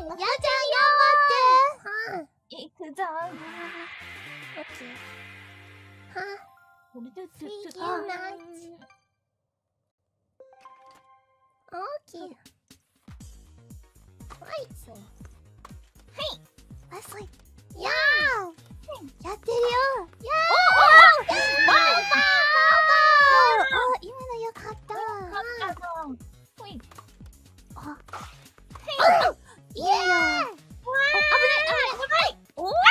やちゃん頑張って。 いくぞ。 オッケー。はこれで次のナイツ。オッケー。はい。はい。遅い。やー。やってるよ。やー。バンバン。あ、今のよかった。 勝ったぞ。ほい。 あ。イエーイ。危ない。おお。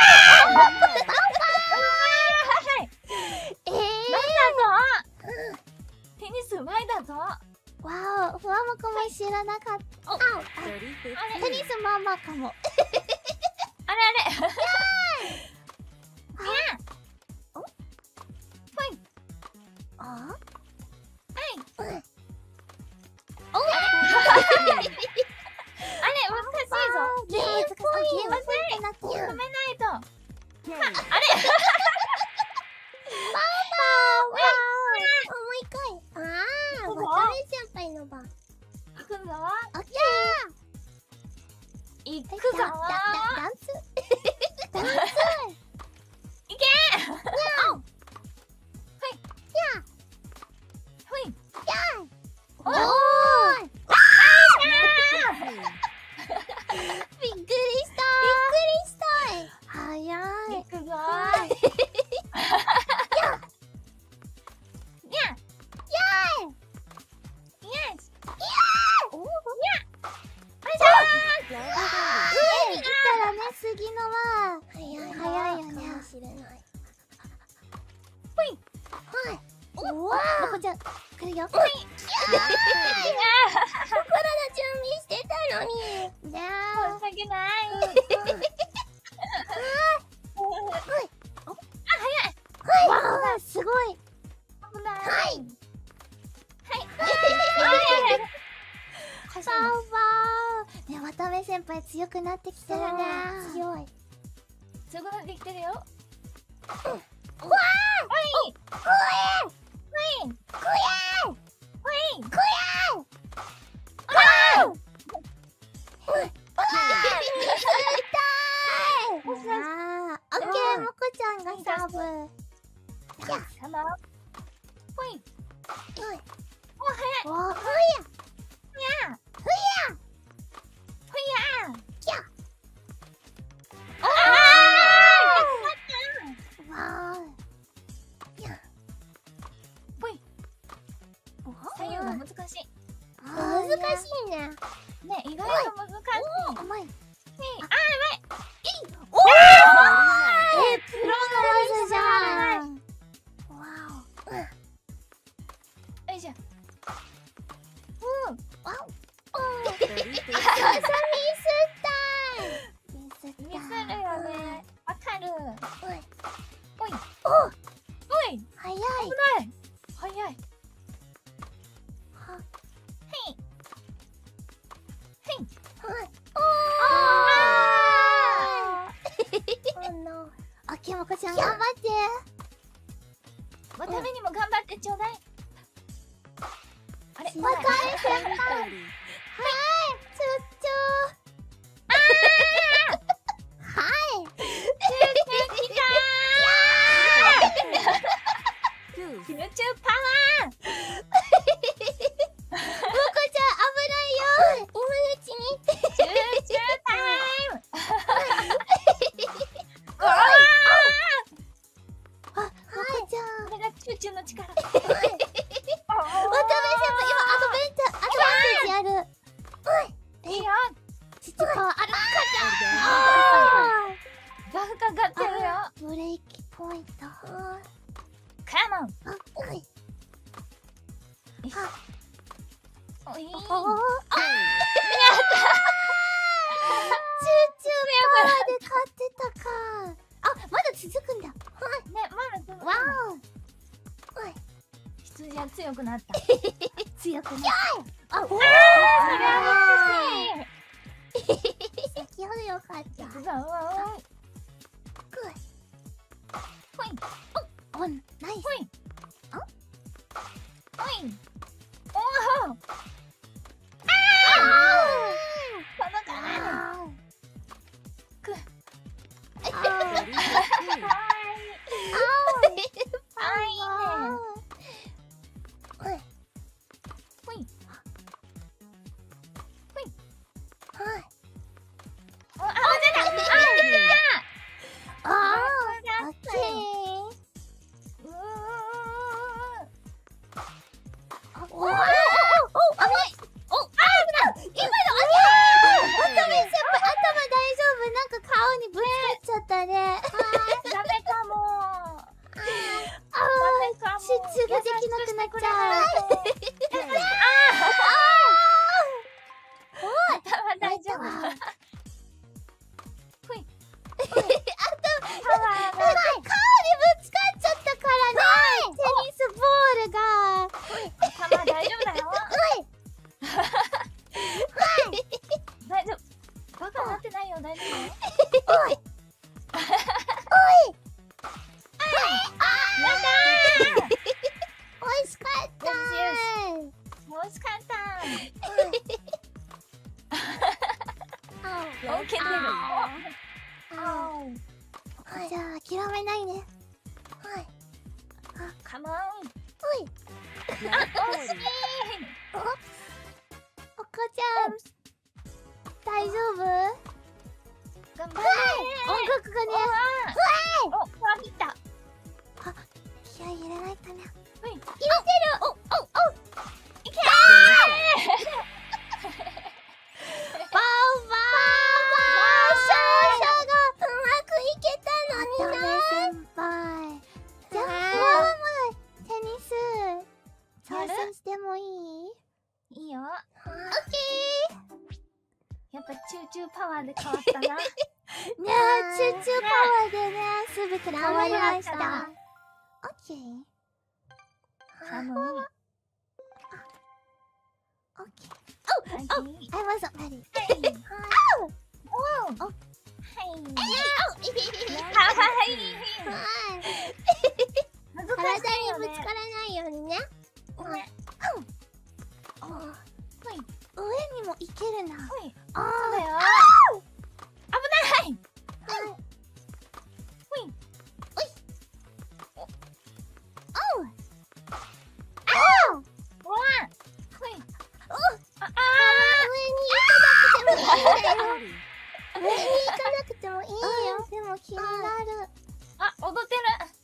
テニスうまいだぞ。 わお、ふわもこも知らなかった。あ、テニスママかも。 あれあれ。 あ？ あれ難しいぞ。 ゲームポイントなってる。 止めないと。あれ。 もう一回。ああ、渡辺先輩の番。 行くぞ。 オッケー。 行くぞ。 ダンス。ダンス。 いけ。 おーい。びっくりした。早い。 行くぞ。 上に行ったらね、杉野は早いよね。知れない。 ほい。 はい。おお。もこちゃん、来るよ。ほい。心の準備してたのに。じゃあ。 申し訳ない。 はい。すごい。 危ない。 はい。サーバー。ね、渡辺先輩強くなってきてるね。強い。 強くなってきてるよ。 わー。 ほい。 くえ。 ほい。 くえ。 ほい。 くえ。あー。痛い。あー。オッケー、もこちゃんがサーブ。 や様。ほい。お、早い。 おー、ふや。 や。 ふや。 ほいや。 きゃ。 あわー。 ほい。左右が難しい。 難しいね。 ね、意外と難しい。 うまい。 あ、うまい。 おー。プロの技じゃん。わよいしょ。 お。わお。ミスったい。 ミスるよね。わかる。 おい。 おい。 お。 おい。 早い。 危ない。早い。 は。 へい。へい。 はい。おの。オッケー、もこちゃん頑張って。 渡辺にも頑張ってちょうだい。あれ、 渡辺先輩。はい。ちょっちょ。はい。 集中パワー。 もこちゃん危ないよ。今のうちに。 集中タイム。 あ、もこちゃん。 これが集中の力。 渡辺先輩、今アドバンテージある。 いいよ。 ちパワーあるかバフかかってるよ。 ブレーキポイント。 カモン。 あ、はい。 おい。 チューチューパワーで勝ってたか。あ、まだ続くんだ。 ね、まだ続く。 わお。 羊は強くなった。 強くなった。あ、おお。 それは難しい。 先ほどよかった。 いくぞ。ほい。 お、ナイス。 ほい。 あ？ ほい。おお。 ああ。 届かない。 大丈夫？ おいやった美味しかったー。美味しかった。 ー。 受けてる。 じゃあ諦めないね。はい。 カモン。 おい。 惜しい。 お母ちゃん大丈夫？ 頑張れ。 音楽がね。 お、わびた。 気合い入れないとね。 はい。 入れてる。 いけバウバー勝者がうまくいけたのにな。先輩。じゃあテニス挑戦してもいい？ いいよ。 オッケやっぱチューチューパワーで変わったな。 ー。ねえ、チューチューパワーでね、すべて変わりました。オッケー。 カモン。 オッケー。 はい。 I was ready. おう。はい。 ははい。 い。 難し体いよね。 にぶつからないようにね。上にもいけるな。 ほい。 あそうだよ。危ない。うわ。ほい。 上に行かなくてもいいよ。でも気になる。 あ、踊ってる。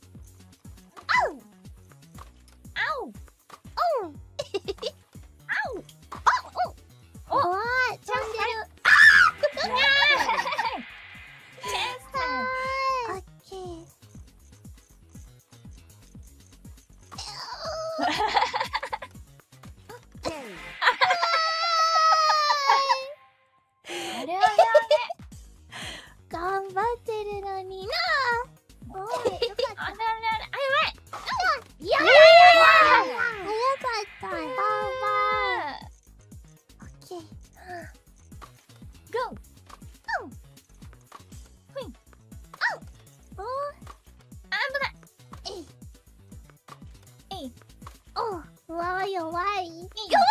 おー、飛んでる。 チェンスタイム。 オッケー。 あれ頑張ってるのにな。おー、よかった。いやいやいや早かった。バウバー。オッケー。 ゴー。 おー、おー、うわー弱い。弱くないよ。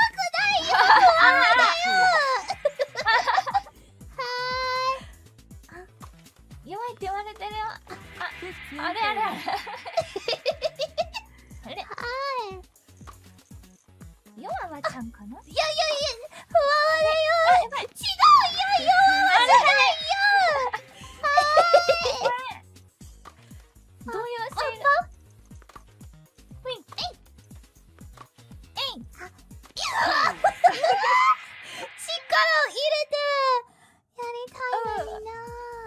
弱いって言われてるよ。あれ。弱はちゃんかな。 いやいやいや、不安だよ。違うよ、よじゃないよ。 どういうシーン？ 力を入れてやりたいのにな。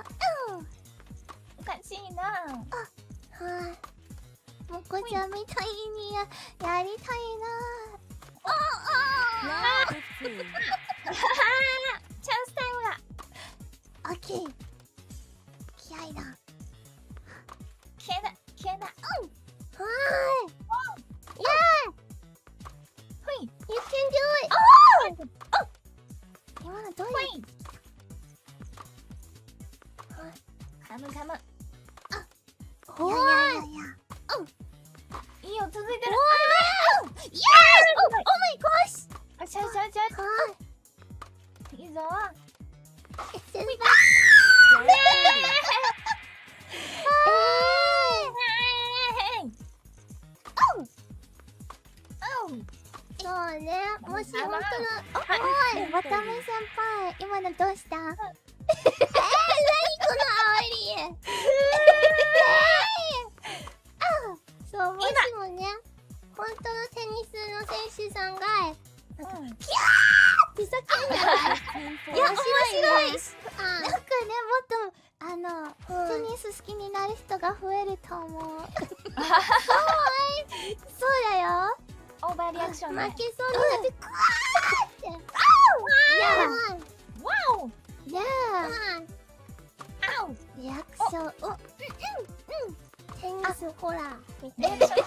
おかしいな。 はい。もこちゃんみたいにやりたいな。 チャンスタイムだ。 オッケー。気合いだ。 消えだ。 はーい。イェーイ。 ほい。 You can do it. 今のどういう？ カム。 いやいやいや。 いいよ、続いてる。 イエーイ。オーマイゴッシュ。 あ、ちょ。いいぞ。 先輩。そうね。もし本当の、おい、わため先輩、今のどうした？何この煽り。そう、もしもね、本当のテニスの選手さんが、キャーって叫んだら、いや、面白い。なんかね、もっと、テニス好きになる人が増えると思う。そうだよ。 オーバーリアクションね。 負けそうになって、クワーって。 ワオ。 いやアウ。 リアクション。テニスホラー。 リアクション。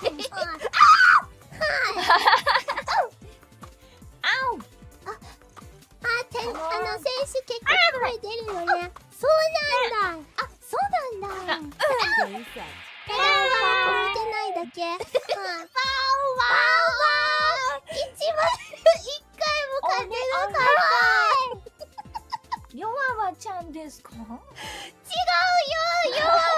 選手結構声出るよね。 そうなんだ。あ、そうなんだ。 あ見てないだけ。ワンワンワン。一番一回も勝てなかった。 弱はちゃんですか？ 違うよ、弱